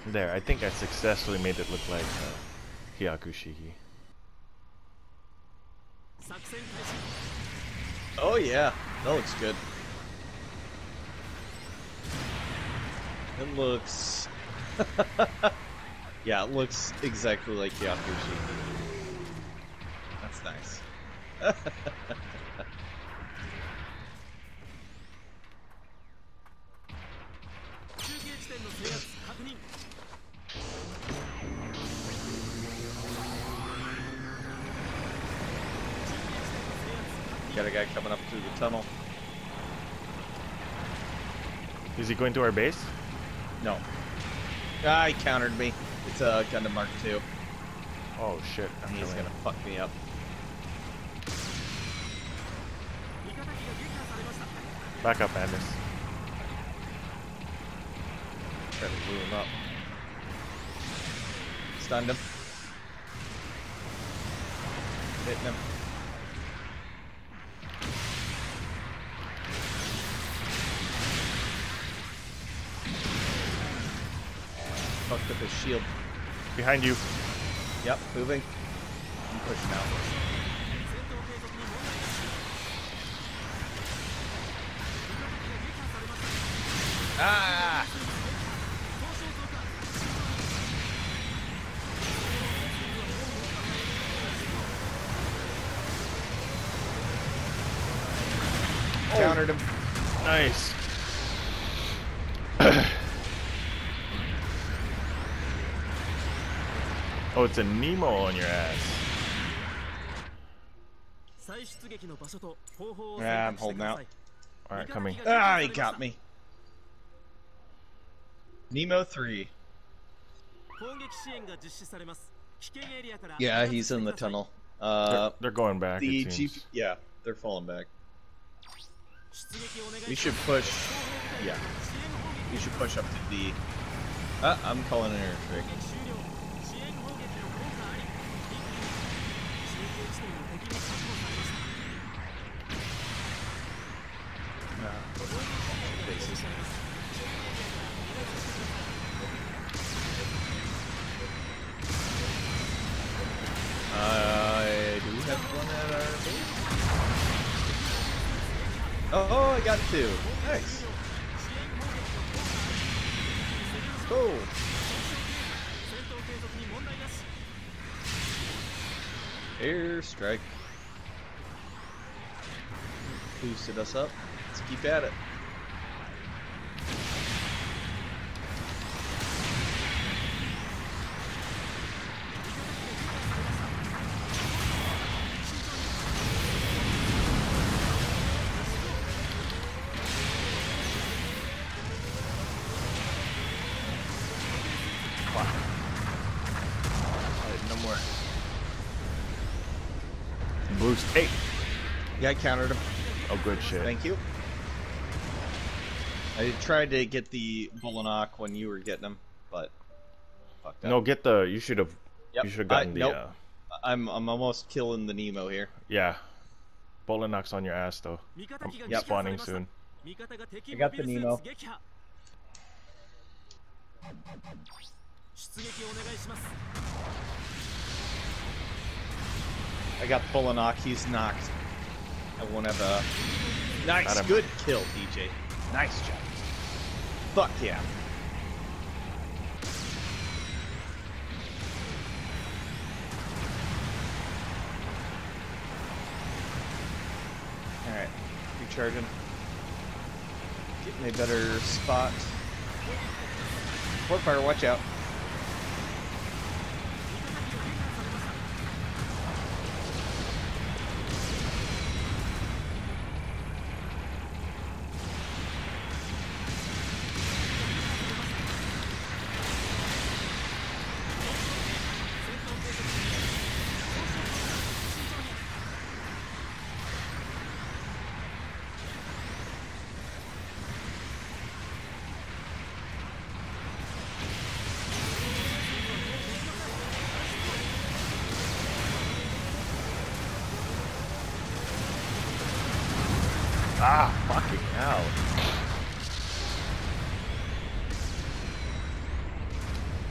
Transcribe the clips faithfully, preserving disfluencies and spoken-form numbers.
There, I think I successfully made it look like uh, Hyakushiki. Oh yeah, that looks good. It looks... yeah, it looks exactly like Hyakushiki. That's nice. Got a guy coming up through the tunnel. Is he going to our base? No. Ah, he countered me. It's a Gundam Mark two. Oh shit, I'm He's coming. gonna fuck me up. Back up, Andis. Try to glue him up. Stunned him. Hitting him. Fucked up his shield. Behind you. Yep, moving. I'm pushing out. Ah! Oh. Countered him. Nice. Oh, it's a Nemo on your ass. Yeah, I'm holding out. Alright, coming. Ah, he got me. Nemo three. Yeah, he's in the tunnel. Uh, They're, they're going back. the it G seems. yeah, they're falling back. We should push. Yeah, we should push up to D. Uh, I'm calling an airstrike. Bases. I do have one at our base. Oh, I got two. Nice. Cool. Airstrike. Boosted us up. Let's keep at it. Wow. Alright, no more. Boost eight. Yeah, I countered him. Oh, good shit. Thank you. I tried to get the Bulanock when you were getting him, but fucked up. No, get the. You should have. Yep. You should have gotten I, the. nope. Uh, I'm I'm almost killing the Nemo here. yeah. Bolinock's on your ass though. I'm Yep. spawning soon. I got the Nemo. I got Bulanock. He's knocked. I won't have a nice, good kill, D J. Nice job. Fuck yeah. Alright, recharging. Getting a better spot. Port fire, watch out. Ah, fucking hell.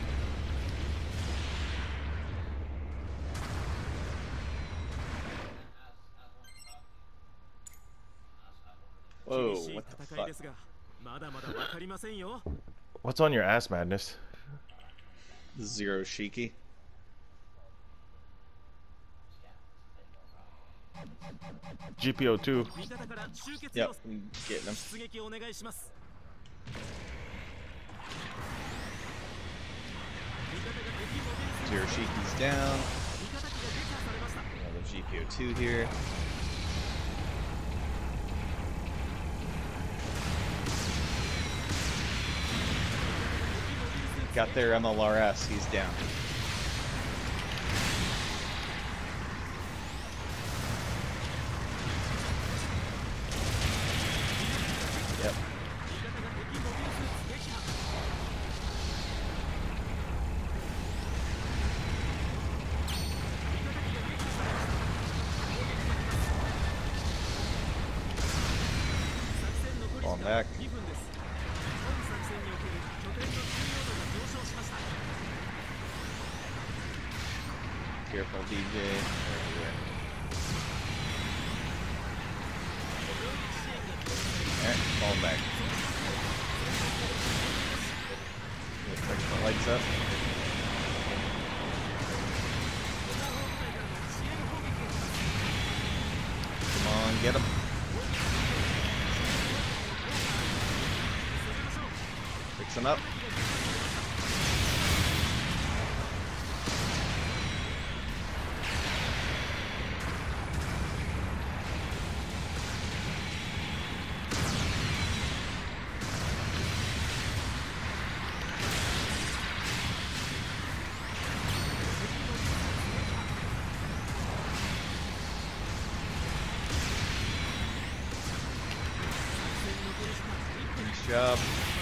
Whoa, what the fuck? What's on your ass, Madness? Zero Shiki. G P O two. Yep, I'm getting him. Zero Shiki's down. Another G P O two here. Got their M L R S, he's down. Yep. Falling back. Careful, D J. Alright, fall back. Fix my lights up. Come on, get him. Fix him up. Nice job.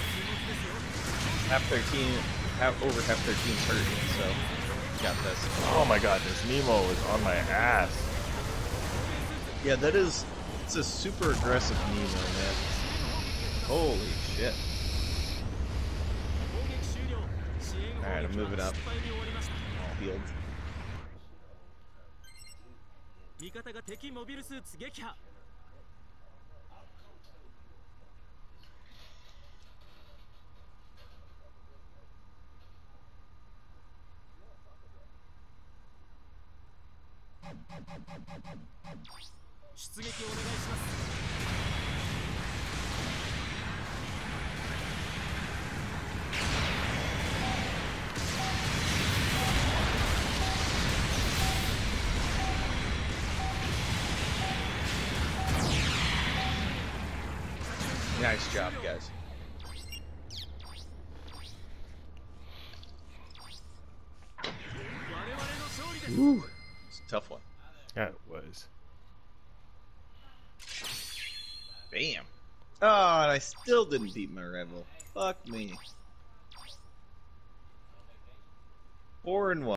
Half thirteen, half over half thirteen's hurting, so got this. Oh my god, this Nemo is on my ass. Yeah, that is. It's a super aggressive Nemo, man. Holy shit. Alright, I'm moving up. All healed. Nice job, guys. Ooh, it's a tough one. Yeah, it was. Bam. Oh, and I still didn't beat my rival. Fuck me. Four and one.